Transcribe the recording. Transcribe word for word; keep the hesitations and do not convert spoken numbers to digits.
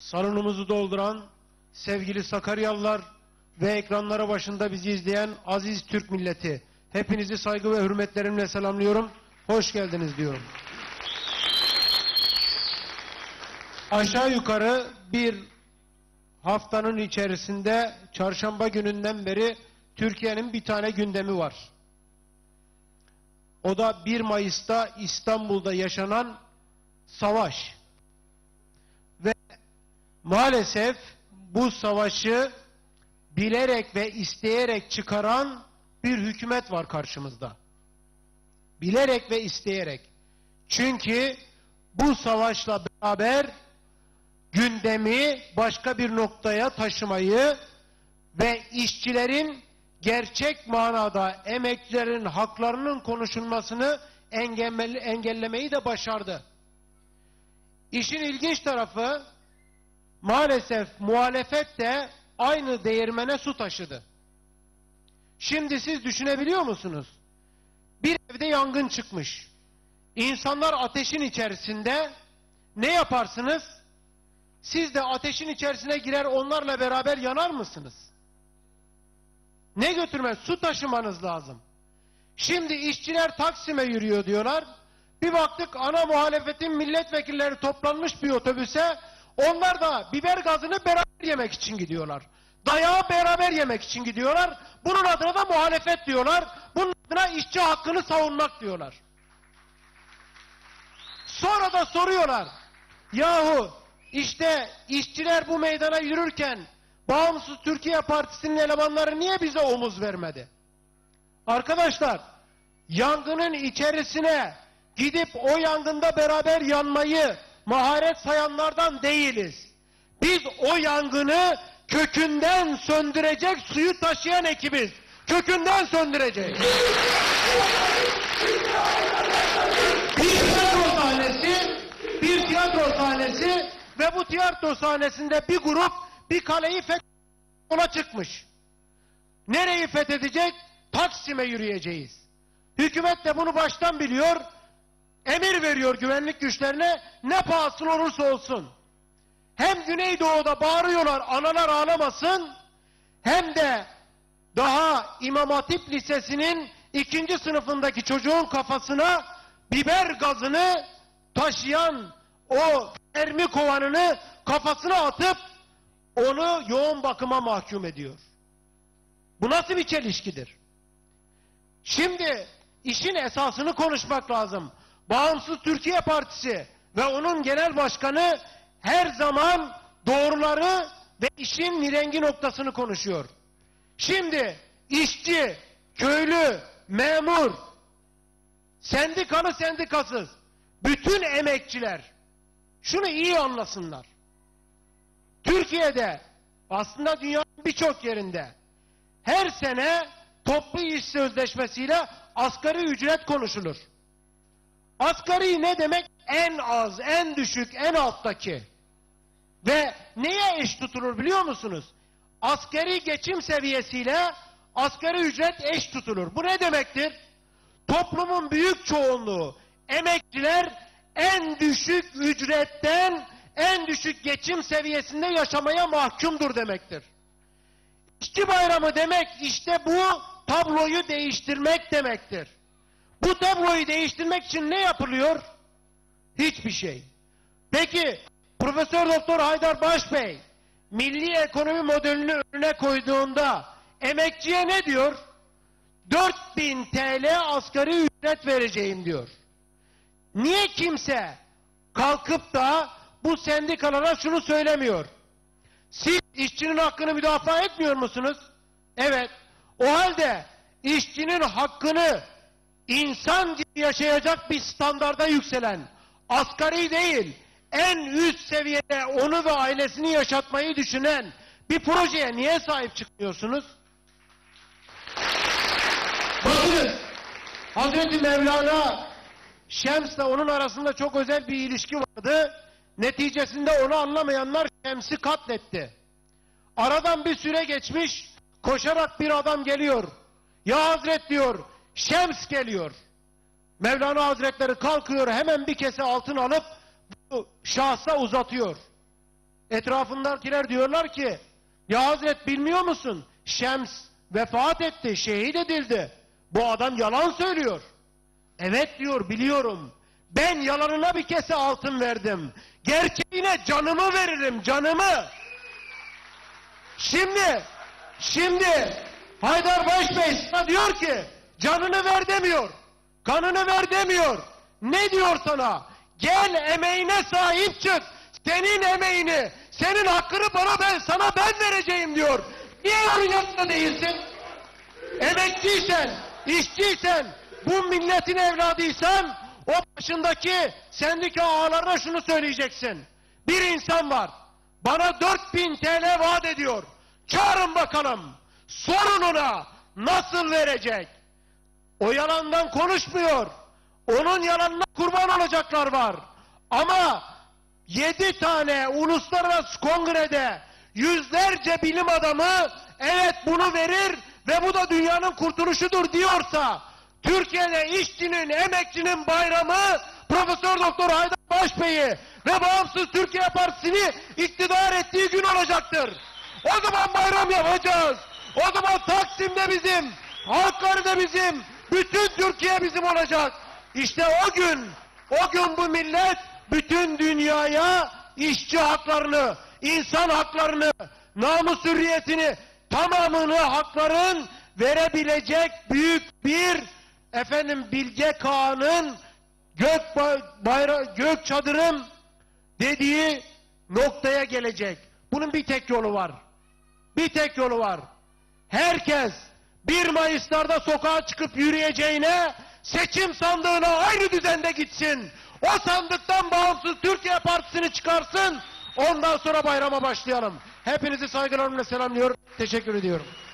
salonumuzu dolduran sevgili Sakaryalılar ve ekranlara başında bizi izleyen aziz Türk milleti, hepinizi saygı ve hürmetlerimle selamlıyorum. Hoş geldiniz diyorum. Aşağı yukarı bir haftanın içerisinde çarşamba gününden beri Türkiye'nin bir tane gündemi var. O da bir Mayıs'ta İstanbul'da yaşanan savaş. Ve maalesef bu savaşı bilerek ve isteyerek çıkaran bir hükümet var karşımızda. Bilerek ve isteyerek. Çünkü bu savaşla beraber gündemi başka bir noktaya taşımayı ve işçilerin gerçek manada emekçilerin haklarının konuşulmasını engellemeyi de başardı. İşin ilginç tarafı, maalesef muhalefet de aynı değirmene su taşıdı. Şimdi siz düşünebiliyor musunuz? Bir evde yangın çıkmış. İnsanlar ateşin içerisinde, ne yaparsınız? Siz de ateşin içerisine girer onlarla beraber yanar mısınız? Ne götürmez? Su taşımanız lazım. Şimdi işçiler Taksim'e yürüyor diyorlar. Bir baktık ana muhalefetin milletvekilleri toplanmış bir otobüse. Onlar da biber gazını beraber yemek için gidiyorlar. Dayağı beraber yemek için gidiyorlar. Bunun adına da muhalefet diyorlar. Bunun adına işçi hakkını savunmak diyorlar. Sonra da soruyorlar. Yahu işte işçiler bu meydana yürürken Bağımsız Türkiye Partisi'nin elemanları niye bize omuz vermedi? Arkadaşlar, yangının içerisine gidip o yangında beraber yanmayı maharet sayanlardan değiliz. Biz o yangını kökünden söndürecek suyu taşıyan ekibiz. Kökünden söndürecek. Bir tiyatro sahnesi, bir tiyatro sahnesi ve bu tiyatro sahnesinde bir grup bir kaleyi fethetmeye çıkmış. Nereyi fethedecek? Taksim'e yürüyeceğiz. Hükümet de bunu baştan biliyor. Emir veriyor güvenlik güçlerine, ne pahasına olursa olsun. Hem Güneydoğu'da bağırıyorlar analar ağlamasın, hem de daha İmam Hatip Lisesi'nin ikinci sınıfındaki çocuğun kafasına biber gazını taşıyan o mermi kovanını kafasına atıp onu yoğun bakıma mahkum ediyor. Bu nasıl bir çelişkidir? Şimdi işin esasını konuşmak lazım. Bağımsız Türkiye Partisi ve onun genel başkanı her zaman doğruları ve işin mirengi noktasını konuşuyor. Şimdi işçi, köylü, memur, sendikalı sendikasız, bütün emekçiler şunu iyi anlasınlar. Türkiye'de, aslında dünyanın birçok yerinde her sene toplu iş sözleşmesiyle asgari ücret konuşulur. Asgari ne demek? En az, en düşük, en alttaki. Ve neye eş tutulur biliyor musunuz? Asgari geçim seviyesiyle asgari ücret eş tutulur. Bu ne demektir? Toplumun büyük çoğunluğu, emekçiler en düşük ücretten en düşük geçim seviyesinde yaşamaya mahkumdur demektir. İşçi bayramı demek işte bu tabloyu değiştirmek demektir. Bu tabloyu değiştirmek için ne yapılıyor? Hiçbir şey. Peki Profesör Doktor Haydar Baş Bey milli ekonomi modelini önüne koyduğunda emekçiye ne diyor? dört bin T L asgari ücret vereceğim diyor. Niye kimse kalkıp da bu sendikalara şunu söylemiyor? Siz işçinin hakkını müdafaa etmiyor musunuz? Evet. O halde işçinin hakkını insan gibi yaşayacak bir standarda yükselen, asgari değil, en üst seviyede onu ve ailesini yaşatmayı düşünen bir projeye niye sahip çıkmıyorsunuz? Bakınız, Hazreti Mevlana Şems'le onun arasında çok özel bir ilişki vardı. Neticesinde onu anlamayanlar Şems'i katletti. Aradan bir süre geçmiş, koşarak bir adam geliyor. Ya Hazret diyor, Şems geliyor. Mevlana Hazretleri kalkıyor, hemen bir kese altın alıp bu şahsa uzatıyor. Etrafındakiler diyorlar ki, ya Hazret bilmiyor musun? Şems vefat etti, şehit edildi. Bu adam yalan söylüyor. Evet diyor, biliyorum. Ben yalanına bir kese altın verdim. Gerçeğine canımı veririm, canımı. Şimdi, şimdi Haydar Başbey sana diyor ki, canını ver demiyor. Kanını ver demiyor. Ne diyor sana? Gel emeğine sahip çık. Senin emeğini, senin hakkını bana ben, sana ben vereceğim diyor. Niye onun yanında değilsin? Emekçiysen, işçiysen, bu milletin evladıysan, o başındaki sendika ağalarına şunu söyleyeceksin. Bir insan var, bana dört bin T L vaat ediyor. Çağırın bakalım, sorun ona nasıl verecek? O yalandan konuşmuyor. Onun yalanına kurban olacaklar var. Ama yedi tane uluslararası kongrede yüzlerce bilim adamı evet bunu verir ve bu da dünyanın kurtuluşudur diyorsa, Türkiye'de işçinin, emekçinin bayramı Profesör Doktor Haydar Başbey'i ve Bağımsız Türkiye Partisi'ni iktidar ettiği gün olacaktır. O zaman bayram yapacağız. O zaman Taksim'de bizim, Hakkari'de bizim, bütün Türkiye bizim olacak. İşte o gün, o gün bu millet bütün dünyaya işçi haklarını, insan haklarını, namus hürriyetini, tamamını hakların verebilecek büyük bir efendim Bilge Kağan'ın gök, bayra, gök çadırım dediği noktaya gelecek. Bunun bir tek yolu var. Bir tek yolu var. Herkes bir Mayıs'larda sokağa çıkıp yürüyeceğine seçim sandığına aynı düzende gitsin. O sandıktan Bağımsız Türkiye Partisi'ni çıkarsın. Ondan sonra bayrama başlayalım. Hepinizi saygılarımla selamlıyorum. Teşekkür ediyorum.